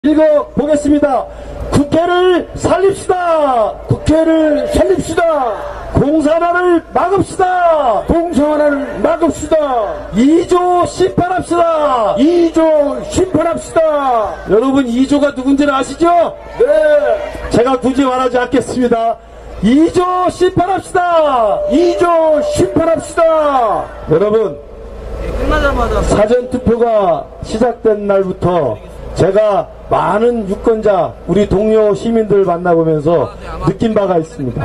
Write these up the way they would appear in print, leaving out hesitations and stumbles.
읽어보겠습니다. 국회를 살립시다. 국회를 살립시다. 공산화를 막읍시다. 공산화를 막읍시다. 2조 심판합시다. 2조 심판합시다. 여러분 2조가 누군지는 아시죠? 네. 제가 굳이 말하지 않겠습니다. 2조 심판합시다. 2조 심판합시다. 여러분 끝나자마자 사전투표가 시작된 날부터 제가 많은 유권자, 우리 동료 시민들 만나보면서 느낀 바가 있습니다.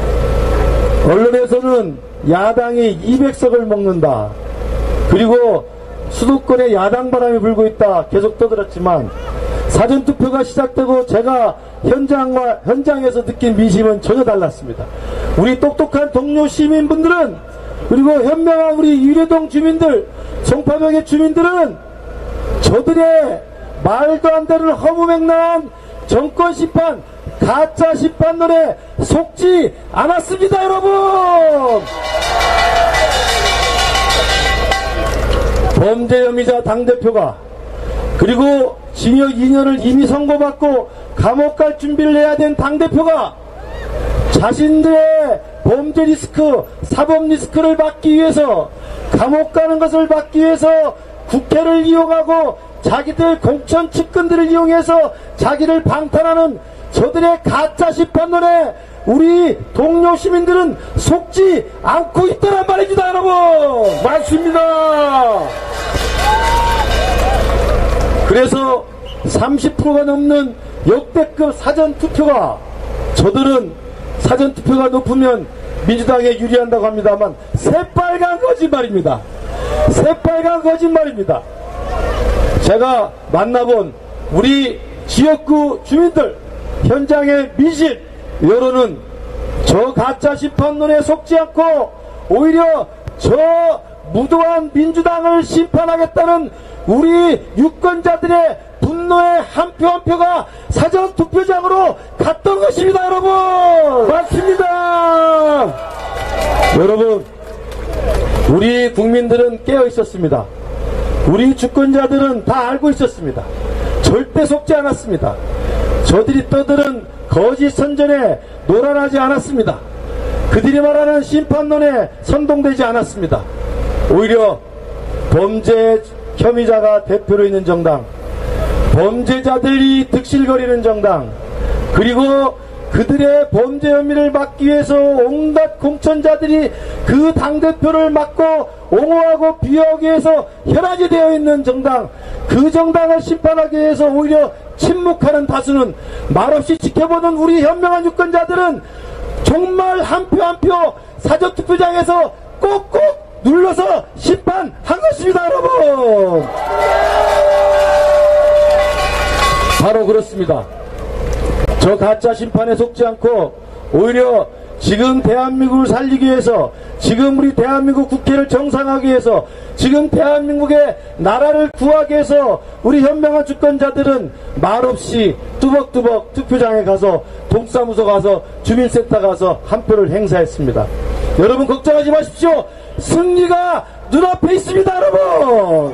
언론에서는 야당이 200석을 먹는다. 그리고 수도권에 야당 바람이 불고 있다. 계속 떠들었지만 사전투표가 시작되고 제가 현장에서 느낀 민심은 전혀 달랐습니다. 우리 똑똑한 동료 시민분들은, 그리고 현명한 우리 유래동 주민들, 송파동의 주민들은 저들의 말도 안 되는 허무맹랑한 정권 심판, 가짜 심판론에 속지 않았습니다, 여러분! 범죄 혐의자 당대표가, 그리고 징역 2년을 이미 선고받고 감옥 갈 준비를 해야 된 당대표가 자신들의 범죄 리스크, 사법 리스크를 막기 위해서, 감옥 가는 것을 막기 위해서 국회를 이용하고 자기들 공천 측근들을 이용해서 자기를 방탄하는 저들의 가짜 심판론에 우리 동료 시민들은 속지 않고 있다는 말입니다, 여러분. 맞습니다. 그래서 30%가 넘는 역대급 사전투표가, 저들은 사전투표가 높으면 민주당에 유리한다고 합니다만 새빨간 거짓말입니다. 새빨간 거짓말입니다. 제가 만나본 우리 지역구 주민들, 현장의 민심, 여론은 저 가짜 심판론에 속지 않고 오히려 저 무도한 민주당을 심판하겠다는 우리 유권자들의 분노의 한 표 한 표가 사전투표장으로 갔던 것입니다, 여러분. 맞습니다. 여러분, 우리 국민들은 깨어 있었습니다. 우리 주권자들은 다 알고 있었습니다. 절대 속지 않았습니다. 저들이 떠드는 거짓 선전에 노란하지 않았습니다. 그들이 말하는 심판론에 선동되지 않았습니다. 오히려 범죄 혐의자가 대표로 있는 정당, 범죄자들이 득실거리는 정당, 그리고 그들의 범죄 혐의를 막기 위해서 온갖 공천자들이 그 당대표를 막고 옹호하고 비호하기 위해서 혈안이 되어 있는 정당, 그 정당을 심판하기 위해서 오히려 침묵하는 다수는, 말없이 지켜보는 우리 현명한 유권자들은 정말 한 표 한 표 사전투표장에서 꼭꼭 눌러서 심판한 것입니다, 여러분. 바로 그렇습니다. 저 가짜 심판에 속지 않고 오히려 지금 대한민국을 살리기 위해서, 지금 우리 대한민국 국회를 정상화하기 위해서, 지금 대한민국의 나라를 구하기 위해서 우리 현명한 주권자들은 말없이 뚜벅뚜벅 투표장에 가서, 동사무소 가서, 주민센터 가서 한 표를 행사했습니다. 여러분 걱정하지 마십시오. 승리가 눈앞에 있습니다, 여러분.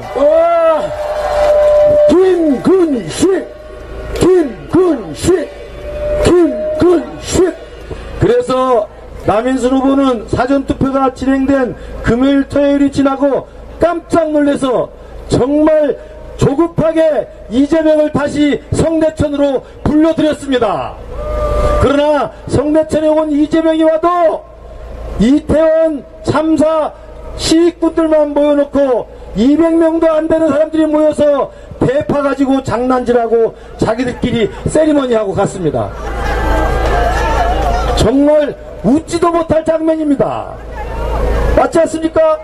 김근식, 김근식, 김근식. 그래서 남인순 후보는 사전투표가 진행된 금요일 토요일이 지나고 깜짝 놀라서 정말 조급하게 이재명을 다시 성내천으로 불러들였습니다. 그러나 성내천에 온 이재명이 와도 이태원 참사 시위꾼들만 모여놓고 200명도 안 되는 사람들이 모여서 대파 가지고 장난질하고 자기들끼리 세리머니하고 갔습니다. 정말 웃지도 못할 장면입니다. 맞지 않습니까?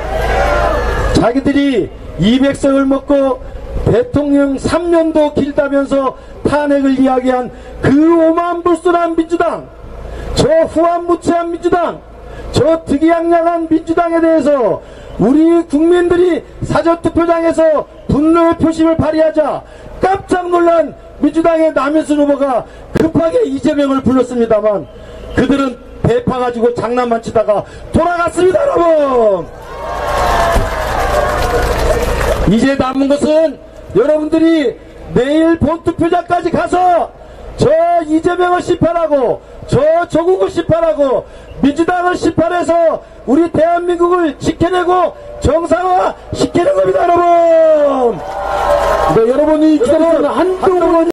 자기들이 200석을 먹고 대통령 3년도 길다면서 탄핵을 이야기한 그 오만불순한 민주당, 저 후한무치한 민주당, 저 특이양양한 민주당에 대해서 우리 국민들이 사전투표장에서 분노의 표심을 발휘하자 깜짝 놀란 민주당의 남인순 후보가 급하게 이재명을 불렀습니다만 그들은 대파 가지고 장난만 치다가 돌아갔습니다, 여러분. 이제 남은 것은 여러분들이 내일 본투표장까지 가서 저 이재명을 심판하고 저 조국을 심판하고 민주당을 심판해서 우리 대한민국을 지켜내고 정상화 시키는 겁니다, 여러분. 네, 여러분이 기다리는 한동훈